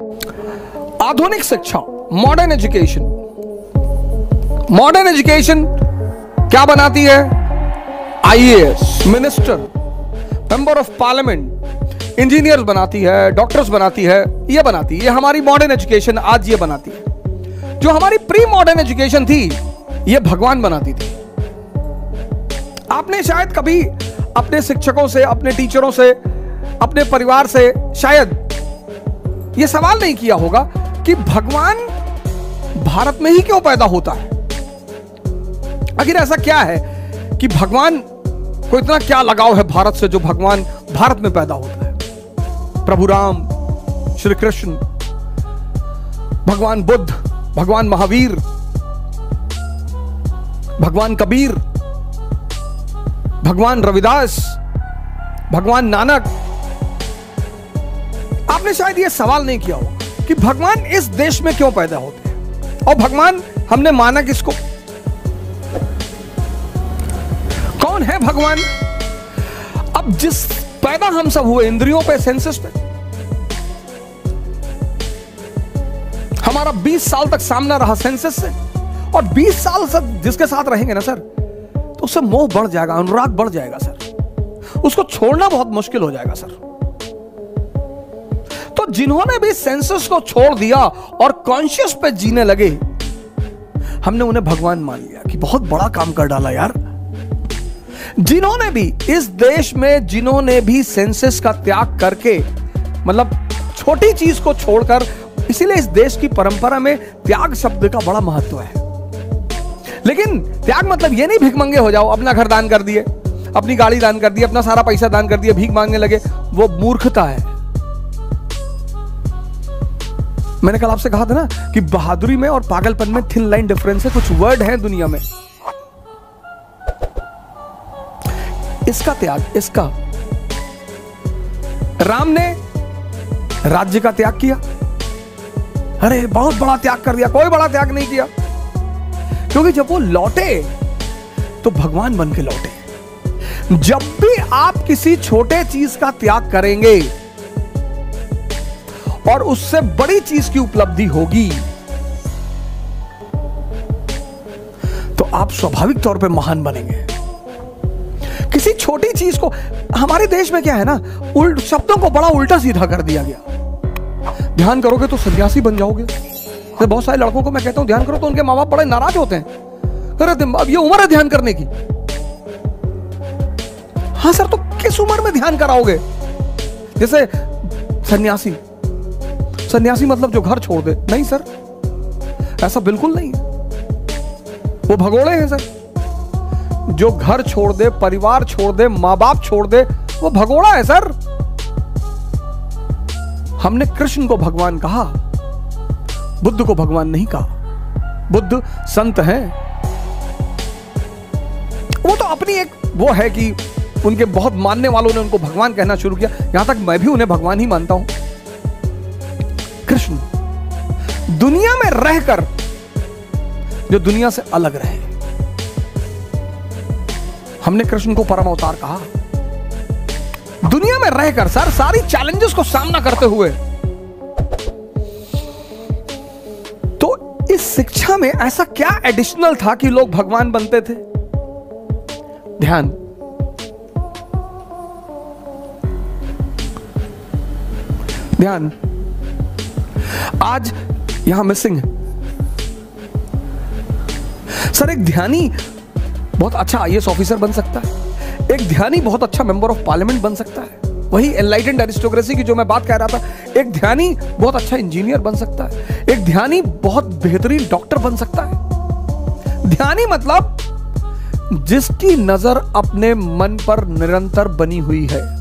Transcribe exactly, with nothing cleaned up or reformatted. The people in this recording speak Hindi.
आधुनिक शिक्षा, मॉडर्न एजुकेशन, मॉडर्न एजुकेशन क्या बनाती है? IAS, minister, member of parliament, engineers बनाती है, डॉक्टर्स बनाती है, ये बनाती है। ये हमारी मॉडर्न एजुकेशन आज ये बनाती है। जो हमारी प्री मॉडर्न एजुकेशन थी, ये भगवान बनाती थी। आपने शायद कभी अपने शिक्षकों से, अपने टीचरों से, अपने परिवार से शायद ये सवाल नहीं किया होगा कि भगवान भारत में ही क्यों पैदा होता है? आखिर ऐसा क्या है कि भगवान को इतना क्या लगाव है भारत से जो भगवान भारत में पैदा होता है? प्रभु राम, श्री कृष्ण, भगवान बुद्ध, भगवान महावीर, भगवान कबीर, भगवान रविदास, भगवान नानक। आपने शायद यह सवाल नहीं किया हो कि भगवान इस देश में क्यों पैदा होते हैं, और भगवान हमने माना किसको? कौन है भगवान? अब जिस पैदा हम सब हुए इंद्रियों पे, सेंसेस पे, हमारा बीस साल तक सामना रहा सेंसेस से, और बीस साल से जिसके साथ रहेंगे ना सर, तो उससे मोह बढ़ जाएगा, अनुराग बढ़ जाएगा सर, उसको छोड़ना बहुत मुश्किल हो जाएगा सर। तो जिन्होंने भी सेंसेस को छोड़ दिया और कॉन्शियस पे जीने लगे, हमने उन्हें भगवान मान लिया कि बहुत बड़ा काम कर डाला यार। जिन्होंने भी इस देश में, जिन्होंने भी सेंसेस का त्याग करके, मतलब छोटी चीज को छोड़कर, इसीलिए इस देश की परंपरा में त्याग शब्द का बड़ा महत्व है। लेकिन त्याग मतलब ये नहीं भिखमंगे हो जाओ, अपना घर दान कर दिए, अपनी गाड़ी दान कर दी, अपना सारा पैसा दान कर दिया, भीख मांगने लगे, वो मूर्खता है। मैंने कल आपसे कहा था ना कि बहादुरी में और पागलपन में थिन लाइन डिफरेंस है। कुछ वर्ड हैं दुनिया में, इसका त्याग, इसका राम ने राज्य का त्याग किया, अरे बहुत बड़ा त्याग कर दिया। कोई बड़ा त्याग नहीं किया, क्योंकि जब वो लौटे तो भगवान बन के लौटे। जब भी आप किसी छोटे चीज का त्याग करेंगे और उससे बड़ी चीज की उपलब्धि होगी, तो आप स्वाभाविक तौर पे महान बनेंगे। किसी छोटी चीज को, हमारे देश में क्या है ना, उल्ट शब्दों को बड़ा उल्टा सीधा कर दिया गया। ध्यान करोगे तो सन्यासी बन जाओगे। तो बहुत सारे लड़कों को मैं कहता हूं ध्यान करो, तो उनके माँ बाप बड़े नाराज होते हैं, अरे अब ये उम्र है ध्यान करने की। हाँ सर, तो किस उम्र में ध्यान कराओगे? जैसे सन्यासी, सन्यासी मतलब जो घर छोड़ दे? नहीं सर, ऐसा बिल्कुल नहीं है। वो भगोड़े हैं सर। जो घर छोड़ दे, परिवार छोड़ दे, मां बाप छोड़ दे, वो भगोड़ा है सर। हमने कृष्ण को भगवान कहा, बुद्ध को भगवान नहीं कहा। बुद्ध संत हैं, वो तो अपनी एक वो है कि उनके बहुत मानने वालों ने उनको भगवान कहना शुरू किया। यहां तक मैं भी उन्हें भगवान ही मानता हूं। कृष्ण दुनिया में रहकर जो दुनिया से अलग रहे, हमने कृष्ण को परम अवतार कहा। दुनिया में रहकर सर, सारी चैलेंजेस को सामना करते हुए। तो इस शिक्षा में ऐसा क्या एडिशनल था कि लोग भगवान बनते थे? ध्यान, ध्यान आज यहां मिसिंग है सर। एक ध्यानी बहुत अच्छा आईएएस ऑफिसर बन सकता है, एक ध्यानी बहुत अच्छा मेंबर ऑफ पार्लियामेंट बन सकता है, वही एनलाइटेंड एरिस्टोक्रेसी की जो मैं बात कह रहा था। एक ध्यानी बहुत अच्छा इंजीनियर बन सकता है, एक ध्यानी बहुत बेहतरीन डॉक्टर बन सकता है। ध्यानी मतलब जिसकी नजर अपने मन पर निरंतर बनी हुई है।